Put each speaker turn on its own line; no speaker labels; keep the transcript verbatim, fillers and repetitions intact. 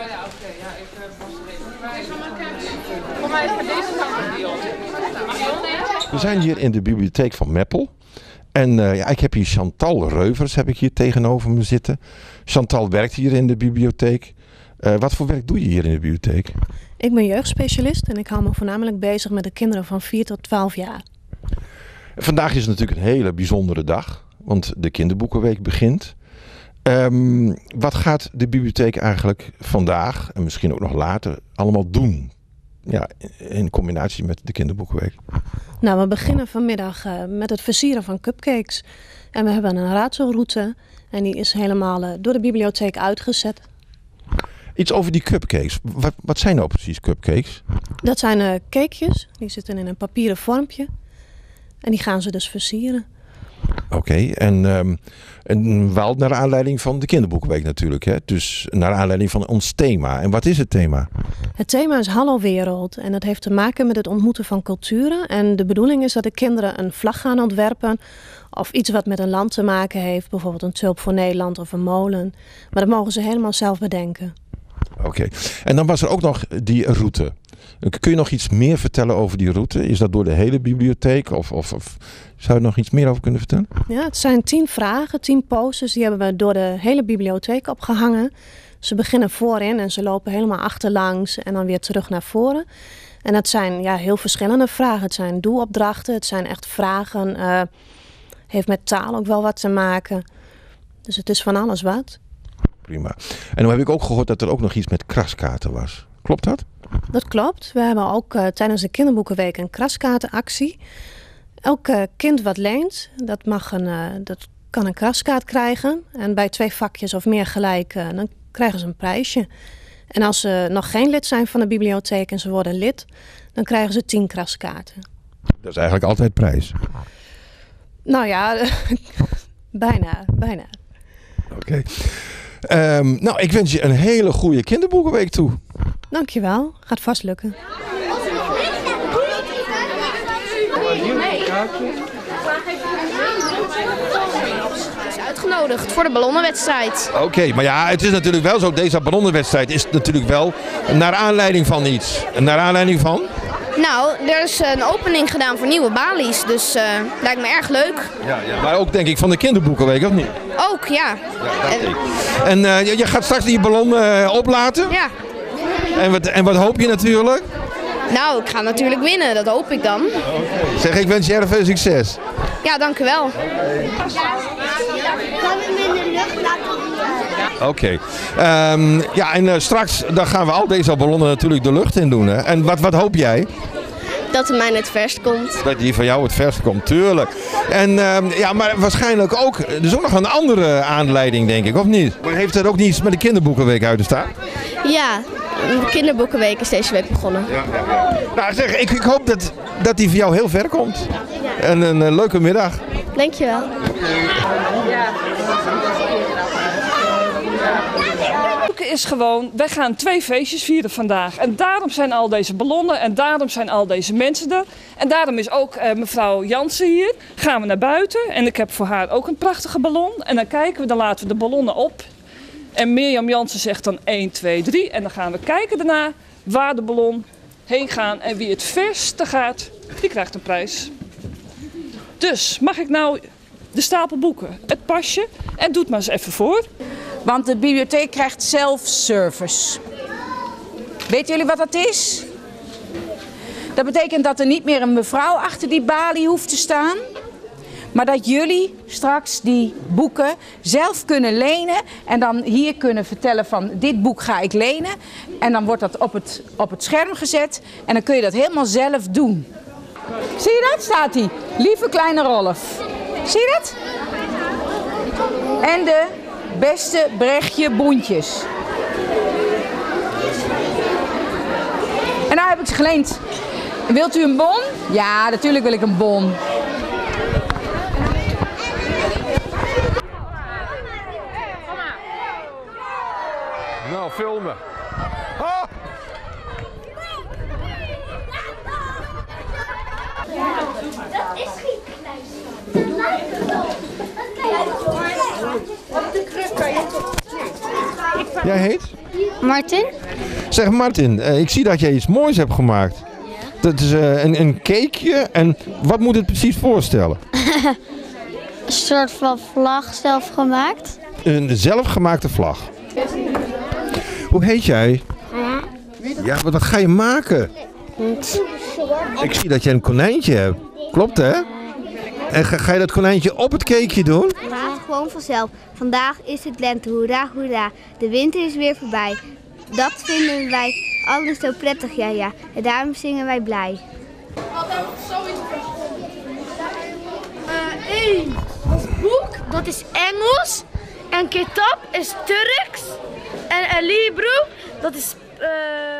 ja, oké. Ja, ik was er even. Voor mij is het deze kant Dion.
We zijn hier in de bibliotheek van Meppel. En uh, ja, ik heb hier Chantal Reuvers heb ik hier tegenover me zitten. Chantal werkt hier in de bibliotheek. Uh, wat voor werk doe je hier in de bibliotheek?
Ik ben jeugdspecialist en ik hou me voornamelijk bezig met de kinderen van vier tot twaalf jaar.
Vandaag is natuurlijk een hele bijzondere dag, want de kinderboekenweek begint. Um, wat gaat de bibliotheek eigenlijk vandaag en misschien ook nog later allemaal doen? Ja, in combinatie met de kinderboekenweek.
Nou, we beginnen vanmiddag uh, met het versieren van cupcakes. En we hebben een raadselroute en die is helemaal uh, door de bibliotheek uitgezet.
Iets over die cupcakes. Wat, wat zijn nou precies cupcakes?
Dat zijn uh, cakejes, die zitten in een papieren vormpje. En die gaan ze dus versieren.
Oké, okay, en, um, en wel naar aanleiding van de kinderboekenweek natuurlijk. Hè? Dus naar aanleiding van ons thema. En wat is het thema?
Het thema is Hallo Wereld. En dat heeft te maken met het ontmoeten van culturen. En de bedoeling is dat de kinderen een vlag gaan ontwerpen. Of iets wat met een land te maken heeft. Bijvoorbeeld een tulp voor Nederland of een molen. Maar dat mogen ze helemaal zelf bedenken.
Oké, okay. En dan was er ook nog die route. Kun je nog iets meer vertellen over die route? Is dat door de hele bibliotheek? Of, of, of zou je er nog iets meer over kunnen vertellen?
Ja, het zijn tien vragen, tien posters. Die hebben we door de hele bibliotheek opgehangen. Ze beginnen voorin en ze lopen helemaal achterlangs en dan weer terug naar voren. En dat zijn ja, heel verschillende vragen. Het zijn doelopdrachten, het zijn echt vragen. Uh, heeft met taal ook wel wat te maken. Dus het is van alles wat.
Prima. En dan heb ik ook gehoord dat er ook nog iets met kraskaarten was. Klopt dat?
Dat klopt. We hebben ook uh, tijdens de kinderboekenweek een kraskaartenactie. Elk uh, kind wat leent, dat, mag een, uh, dat kan een kraskaart krijgen. En bij twee vakjes of meer gelijk, uh, dan krijgen ze een prijsje. En als ze nog geen lid zijn van de bibliotheek en ze worden lid, dan krijgen ze tien kraskaarten.
Dat is eigenlijk altijd prijs.
Nou ja, bijna, bijna.
Oké. Okay. Um, nou, ik wens je een hele goede kinderboekenweek toe.
Dankjewel, gaat vast lukken.
Is uitgenodigd voor de ballonnenwedstrijd.
Oké, okay, maar ja, het is natuurlijk wel zo, deze ballonnenwedstrijd is natuurlijk wel naar aanleiding van iets. Naar aanleiding van?
Nou, er is een opening gedaan voor nieuwe balies, dus uh, lijkt me erg leuk.
Ja, ja, maar ook denk ik van de kinderboekenweek, of niet?
Ook, ja.
ja en en uh, je, je gaat straks die ballon uh, oplaten?
Ja.
En wat, en wat hoop je natuurlijk?
Nou, ik ga natuurlijk winnen, dat hoop ik dan.
Okay. Zeg, ik wens je erg veel succes.
Ja, dank u wel.
Oké. Okay. Um, ja, en uh, straks dan gaan we al deze ballonnen natuurlijk de lucht in doen. Hè? En wat, wat hoop jij?
Dat het mij het verst komt.
Dat die van jou het verst komt, tuurlijk. En um, ja, maar waarschijnlijk ook, er is ook nog een andere aanleiding, denk ik, of niet? Maar heeft dat ook niets met de kinderboekenweek uit te staan?
Ja, de kinderboekenweek is deze week begonnen.
Ja, ja, ja. Nou, zeg, ik, ik hoop dat, dat die voor jou heel ver komt. Ja. En een, een leuke middag.
Dankjewel.
Ja. Is gewoon, wij gaan twee feestjes vieren vandaag. En daarom zijn al deze ballonnen en daarom zijn al deze mensen er. En daarom is ook uh, mevrouw Jansen hier. Gaan we naar buiten en ik heb voor haar ook een prachtige ballon. En dan kijken we, dan laten we de ballonnen op. En Mirjam Jansen zegt dan één, twee, drie. En dan gaan we kijken daarna waar de ballon heen gaat. En wie het verste gaat, die krijgt een prijs. Dus mag ik nou de stapel boeken, het pasje en doe het maar eens even voor.
Want de bibliotheek krijgt self-service. Weten jullie wat dat is? Dat betekent dat er niet meer een mevrouw achter die balie hoeft te staan. Maar dat jullie straks die boeken zelf kunnen lenen. En dan hier kunnen vertellen van dit boek ga ik lenen. En dan wordt dat op het, op het scherm gezet. En dan kun je dat helemaal zelf doen. Zie je dat? Staat hij. Lieve kleine Rolf. Zie je dat? En de beste Brechtje Boentjes. En nou heb ik ze geleend. Wilt u een bon? Ja, natuurlijk wil ik een bon.
Nou, filmen. Ha!
Dat is geen klein. Op de kruk kan je toch.
Jij heet?
Martin?
Zeg Martin, uh, ik zie dat jij iets moois hebt gemaakt. Dat is uh, een, een cakeje. En wat moet het precies voorstellen?
Een soort van vlag zelf gemaakt.
Een zelfgemaakte vlag. Hoe heet jij? Ja, maar wat ga je maken? Ik zie dat jij een konijntje hebt. Klopt, hè? En ga, ga je dat konijntje op het cakeje doen?
Het gaat gewoon vanzelf. Vandaag is het lente, hoera, hoera. De winter is weer voorbij. Dat vinden wij alles zo prettig, ja, ja. En daarom zingen wij blij.
Eén uh, boek, dat is Engels. En kitab is Turks. En El Libro, dat is... Uh,